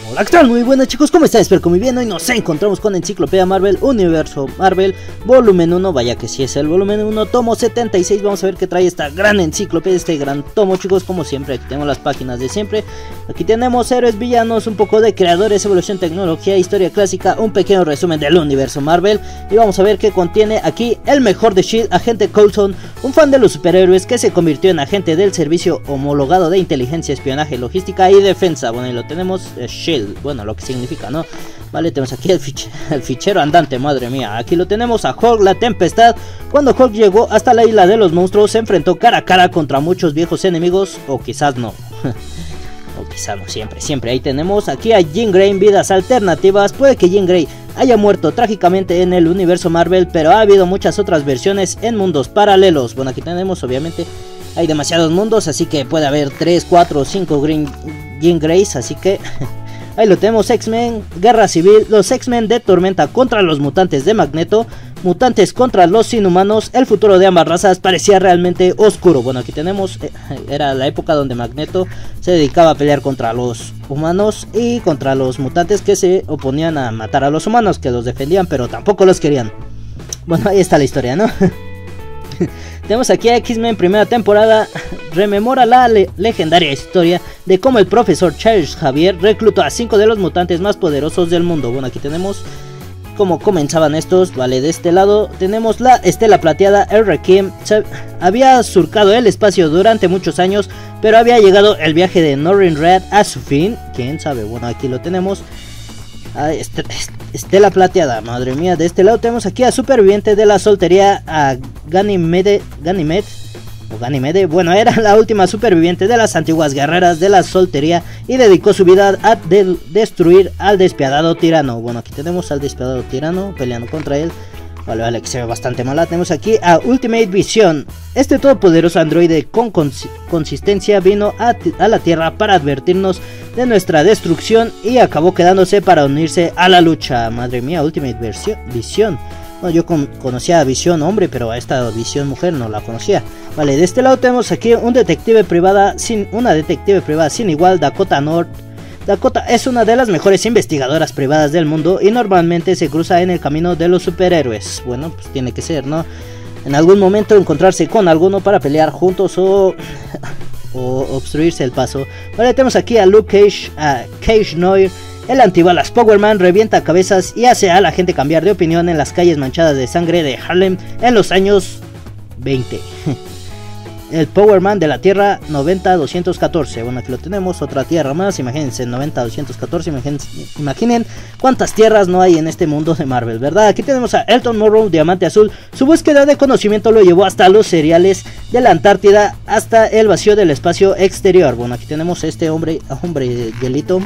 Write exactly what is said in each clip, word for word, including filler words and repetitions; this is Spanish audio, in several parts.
Hola, ¿qué tal? Muy buenas chicos, ¿cómo están? Espero que muy bien. Hoy nos encontramos con Enciclopedia Marvel, Universo Marvel, volumen uno, vaya que sí es el volumen uno, tomo setenta y seis. Vamos a ver qué trae esta gran enciclopedia, este gran tomo chicos. Como siempre, aquí tenemos las páginas de siempre. Aquí tenemos héroes, villanos, un poco de creadores, evolución, tecnología, historia clásica, un pequeño resumen del universo Marvel. Y vamos a ver qué contiene aquí el mejor de Shield, agente Coulson, un fan de los superhéroes que se convirtió en agente del servicio homologado de inteligencia, espionaje, logística y defensa. Bueno, y lo tenemos, eh, Shield, bueno, lo que significa, ¿no? Vale, tenemos aquí el, fich el fichero andante, madre mía. Aquí lo tenemos a Hulk, la tempestad. Cuando Hulk llegó hasta la isla de los monstruos, se enfrentó cara a cara contra muchos viejos enemigos, o quizás no. O quizás no, siempre, siempre. Ahí tenemos aquí a Jean Grey en vidas alternativas. Puede que Jean Grey haya muerto trágicamente en el universo Marvel, pero ha habido muchas otras versiones en mundos paralelos. Bueno, aquí tenemos, obviamente, hay demasiados mundos, así que puede haber tres, cuatro o cinco Green Jean Greys, así que... Ahí lo tenemos, X-Men, Guerra Civil, los X-Men de Tormenta contra los mutantes de Magneto, mutantes contra los inhumanos. El futuro de ambas razas parecía realmente oscuro. Bueno, aquí tenemos, eh, era la época donde Magneto se dedicaba a pelear contra los humanos y contra los mutantes que se oponían a matar a los humanos, que los defendían pero tampoco los querían. Bueno, ahí está la historia, ¿no? Tenemos aquí a X-Men primera temporada. Rememora la le legendaria historia de cómo el profesor Charles Xavier reclutó a cinco de los mutantes más poderosos del mundo. Bueno, aquí tenemos cómo comenzaban estos. Vale, de este lado tenemos la Estela Plateada. El Kim había surcado el espacio durante muchos años, pero había llegado el viaje de Norrin Red a su fin. ¿Quién sabe? Bueno, aquí lo tenemos. Ah, este, Estela Plateada, madre mía. De este lado tenemos aquí a superviviente de la soltería, a Ganymede, Ganymede, o Ganymede. Bueno, era la última superviviente de las antiguas guerreras de la soltería y dedicó su vida a de destruir al despiadado tirano. Bueno, aquí tenemos al despiadado tirano peleando contra él. Vale, vale, que se ve bastante mala. Tenemos aquí a Ultimate Vision. Este todopoderoso androide con cons consistencia vino a, a la Tierra para advertirnos de nuestra destrucción y acabó quedándose para unirse a la lucha. Madre mía, Ultimate Vision. Bueno, yo con conocía a Visión hombre, pero a esta Visión mujer no la conocía. Vale, de este lado tenemos aquí un detective privada sin una detective privada sin igual, Dakota North. Dakota es una de las mejores investigadoras privadas del mundo y normalmente se cruza en el camino de los superhéroes. Bueno, pues tiene que ser, ¿no? En algún momento encontrarse con alguno para pelear juntos o, o obstruirse el paso. Vale, tenemos aquí a Luke Cage, a Cage Noir. El antibalas Power Man revienta cabezas y hace a la gente cambiar de opinión en las calles manchadas de sangre de Harlem en los años veinte. El Power Man de la Tierra noventa doscientos catorce. Bueno, aquí lo tenemos, otra tierra más. Imagínense, noventa doscientos catorce. Imagínense, imaginen cuántas tierras no hay en este mundo de Marvel, ¿verdad? Aquí tenemos a Elton Morrow, Diamante Azul. Su búsqueda de conocimiento lo llevó hasta los cereales de la Antártida, hasta el vacío del espacio exterior. Bueno, aquí tenemos a este hombre, hombre de hielito.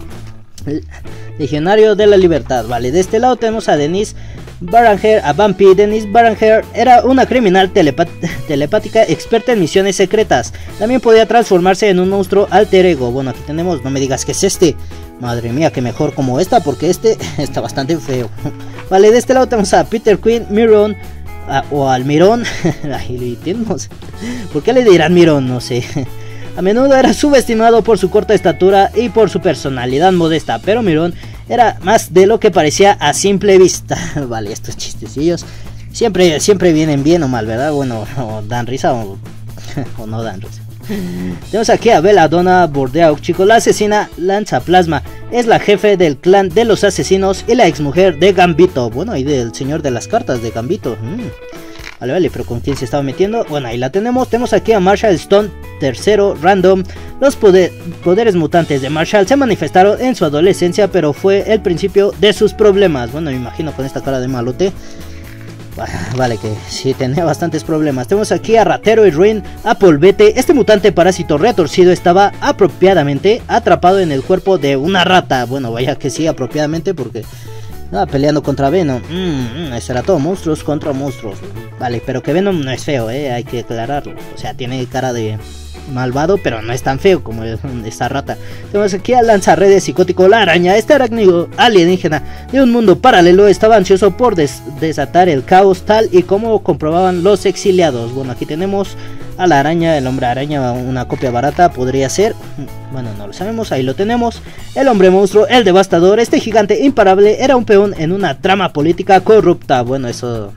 Legionario de la Libertad. Vale, de este lado tenemos a Denise Baranger, a Bumpy. Denise Baranger era una criminal telepática experta en misiones secretas. También podía transformarse en un monstruo alter ego. Bueno, aquí tenemos, no me digas que es este. Madre mía, que mejor como esta, porque este está bastante feo. Vale, de este lado tenemos a Peter Quinn, Miron, a, o al Mirón. Ay, tenemos. ¿Por qué le dirán Mirón? No sé. A menudo era subestimado por su corta estatura y por su personalidad modesta, pero Mirón era más de lo que parecía a simple vista. Vale, estos chistecillos siempre, siempre vienen bien o mal, ¿verdad? Bueno, o dan risa o, o no dan risa. Tenemos aquí a Belladonna Bordeaux, chicos, la asesina lanza plasma. Es la jefe del clan de los asesinos y la exmujer de Gambito. Bueno, y del señor de las cartas de Gambito. Mm. Vale, vale, pero ¿con quién se estaba metiendo? Bueno, ahí la tenemos. Tenemos aquí a Marshall Stone, tercero, random. Los poder, poderes mutantes de Marshall se manifestaron en su adolescencia, pero fue el principio de sus problemas. Bueno, me imagino con esta cara de malote. Vale, que sí tenía bastantes problemas. Tenemos aquí a Ratero y Ruin, a Polvete. Este mutante parásito retorcido estaba apropiadamente atrapado en el cuerpo de una rata. Bueno, vaya que sí, apropiadamente, porque... Ah, peleando contra Venom. Mm, mm, eso era todo, monstruos contra monstruos. Vale, pero que Venom no es feo, eh, hay que aclararlo. O sea, tiene cara de... malvado, pero no es tan feo como esta rata. Tenemos aquí al lanzarredes psicótico La Araña. Este arácnido alienígena de un mundo paralelo estaba ansioso por des desatar el caos, tal y como comprobaban los exiliados. Bueno, aquí tenemos a la araña, el hombre araña, una copia barata podría ser. Bueno, no lo sabemos, ahí lo tenemos. El hombre monstruo, el devastador, este gigante imparable era un peón en una trama política corrupta. Bueno, eso...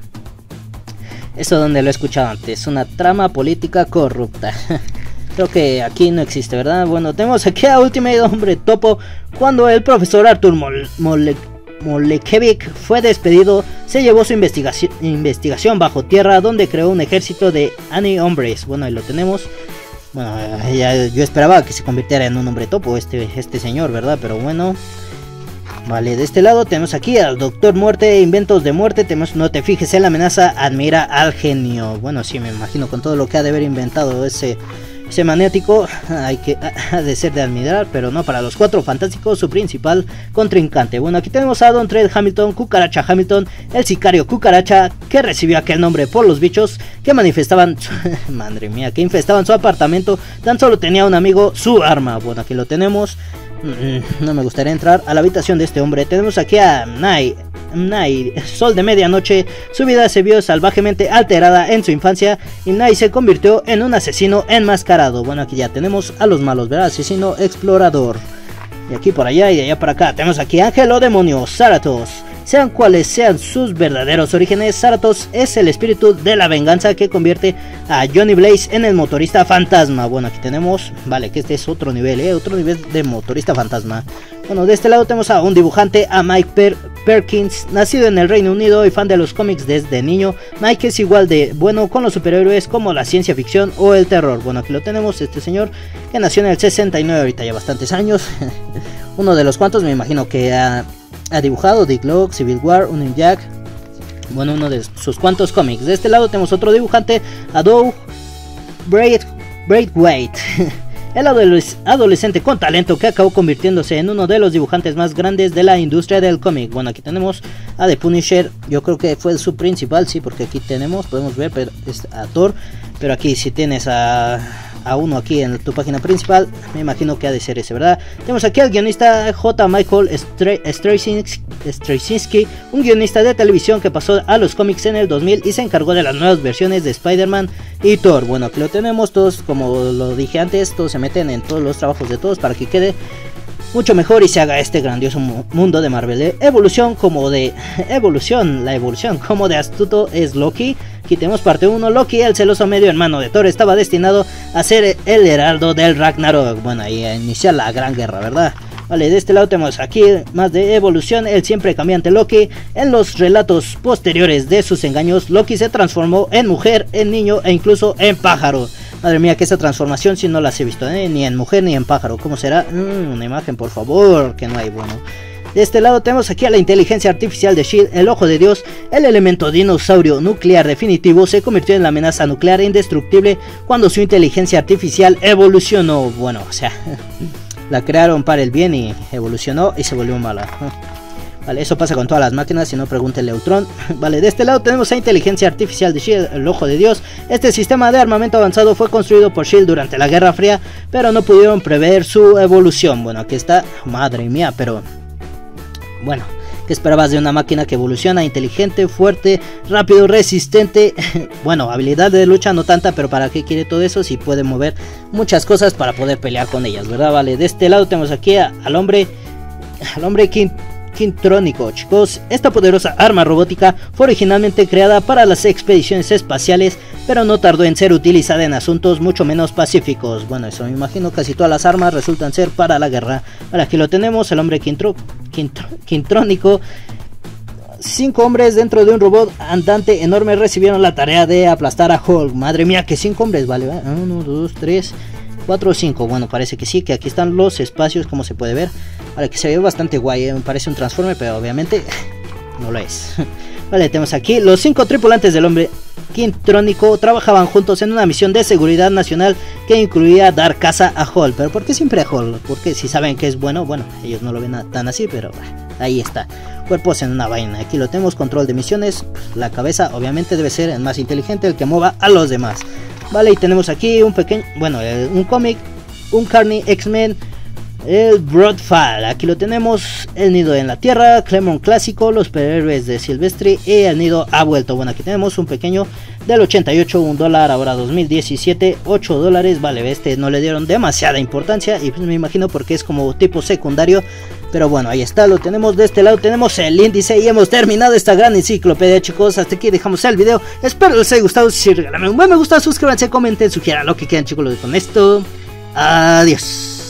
Eso donde lo he escuchado antes, una trama política corrupta. Creo que aquí no existe, ¿verdad? Bueno, tenemos aquí a Ultimate Hombre Topo. Cuando el profesor Arthur Mol Mole Molekevich fue despedido, se llevó su investigación, investigación bajo tierra, donde creó un ejército de Ani-Hombres. Bueno, ahí lo tenemos. Bueno, ya, yo esperaba que se convirtiera en un hombre topo este, este señor, ¿verdad? Pero bueno... Vale, de este lado tenemos aquí al Doctor Muerte, inventos de muerte, tenemos no te fijes en la amenaza, admira al genio. Bueno, sí, me imagino con todo lo que ha de haber inventado ese, ese maniático, hay que ha de ser de admirar, pero no para los cuatro fantásticos, su principal contrincante. Bueno, aquí tenemos a Don Tread Hamilton, Cucaracha Hamilton, el sicario Cucaracha, que recibió aquel nombre por los bichos que manifestaban, madre mía, que infestaban su apartamento, tan solo tenía un amigo, su arma. Bueno, aquí lo tenemos. No me gustaría entrar a la habitación de este hombre. Tenemos aquí a Nai, Nai, Sol de Medianoche. Su vida se vio salvajemente alterada en su infancia y Nai se convirtió en un asesino enmascarado. Bueno, aquí ya tenemos a los malos, ¿verdad? Asesino explorador. Y aquí por allá y de allá para acá tenemos aquí Ángel o Demonio, Zaratos. Sean cuales sean sus verdaderos orígenes, Zaratos es el espíritu de la venganza que convierte a Johnny Blaze en el motorista fantasma. Bueno, aquí tenemos, vale, que este es otro nivel, ¿eh? Otro nivel de motorista fantasma. Bueno, de este lado tenemos a un dibujante, a Mike Per Perkins, nacido en el Reino Unido y fan de los cómics desde niño. Mike es igual de bueno con los superhéroes como la ciencia ficción o el terror. Bueno, aquí lo tenemos, este señor que nació en el sesenta y nueve, ahorita ya bastantes años. Uno de los cuantos, me imagino que ha... Ha dibujado Dick Lock, Civil War, Union Jack. Bueno, uno de sus cuantos cómics. De este lado tenemos otro dibujante, a Doug Braithwaite. El adolescente con talento que acabó convirtiéndose en uno de los dibujantes más grandes de la industria del cómic. Bueno, aquí tenemos a The Punisher. Yo creo que fue su principal, sí, porque aquí tenemos, podemos ver pero es a Thor. Pero aquí si tienes a... a uno aquí en tu página principal, me imagino que ha de ser ese, ¿verdad? Tenemos aquí al guionista J. Michael Straczynski, un guionista de televisión que pasó a los cómics en el dos mil y se encargó de las nuevas versiones de Spider-Man y Thor. Bueno, aquí lo tenemos, todos, como lo dije antes, todos se meten en todos los trabajos de todos para que quede mucho mejor y se haga este grandioso mundo de Marvel. ¿eh? Evolución como de... Evolución, la evolución como de astuto es Loki. Aquí tenemos parte uno. Loki, el celoso medio hermano de Thor, estaba destinado a ser el heraldo del Ragnarok. Bueno, ahí a iniciar la gran guerra, ¿verdad? Vale, de este lado tenemos aquí más de evolución, el siempre cambiante Loki. En los relatos posteriores de sus engaños, Loki se transformó en mujer, en niño e incluso en pájaro. Madre mía, que esa transformación si no las he visto, ¿eh? Ni en mujer ni en pájaro. ¿Cómo será? Mm, una imagen, por favor, que no hay. Bueno, de este lado tenemos aquí a la inteligencia artificial de Shield, el ojo de Dios. El elemento dinosaurio nuclear definitivo se convirtió en la amenaza nuclear indestructible cuando su inteligencia artificial evolucionó. Bueno, o sea, la crearon para el bien y evolucionó y se volvió mala. Vale, eso pasa con todas las máquinas, si no pregúntenle a Ultron. Vale, de este lado tenemos a inteligencia artificial de Shield, el ojo de Dios. Este sistema de armamento avanzado fue construido por Shield durante la Guerra Fría, pero no pudieron prever su evolución. Bueno, aquí está, madre mía, pero... Bueno, ¿qué esperabas de una máquina que evoluciona? Inteligente, fuerte, rápido, resistente. Bueno, habilidad de lucha no tanta, pero ¿para qué quiere todo eso? Si puede mover muchas cosas para poder pelear con ellas, ¿verdad? Vale, de este lado tenemos aquí a, al hombre... Al hombre King... Kintrónico, chicos. Esta poderosa arma robótica fue originalmente creada para las expediciones espaciales, pero no tardó en ser utilizada en asuntos mucho menos pacíficos. Bueno, eso me imagino, casi todas las armas resultan ser para la guerra. Ahora aquí lo tenemos, el hombre Quintro, Quintro, Kintrónico. Cinco hombres dentro de un robot andante enorme recibieron la tarea de aplastar a Hulk. Madre mía, que cinco hombres, vale, ¿eh? Uno, dos, tres... cuatro o cinco, bueno, parece que sí, que aquí están los espacios, como se puede ver. Vale, que se ve bastante guay, ¿eh? Me parece un transforme, pero obviamente no lo es. Vale, tenemos aquí los cinco tripulantes del hombre Kintrónico trabajaban juntos en una misión de seguridad nacional que incluía dar caza a Hulk. Pero ¿por qué siempre a Hulk? Porque si saben que es bueno, bueno, ellos no lo ven tan así, pero ahí está. Cuerpos en una vaina. Aquí lo tenemos, control de misiones. La cabeza obviamente debe ser el más inteligente, el que mueva a los demás. Vale, y tenemos aquí un pequeño, bueno, eh, un cómic, un Carney X-Men, el Broadfall, aquí lo tenemos, el nido en la tierra, Clemon clásico, los superhéroes de Silvestri y el nido ha vuelto. Bueno, aquí tenemos un pequeño del ochenta y ocho, un dólar, ahora dos mil diecisiete, ocho dólares, vale, este no le dieron demasiada importancia y pues me imagino porque es como tipo secundario, pero bueno, ahí está, lo tenemos. De este lado tenemos el índice y hemos terminado esta gran enciclopedia, chicos. Hasta aquí dejamos el video, espero les haya gustado. Si regalan un buen me gusta, suscríbanse, comenten, sugieran lo que quieran, chicos. Lo dejo con esto, adiós.